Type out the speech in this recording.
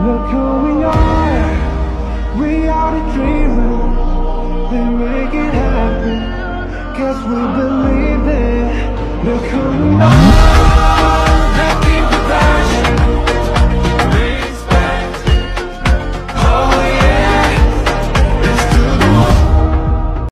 Look who we are the dreamers. They make it happen, 'cause we believe it. Look who we are.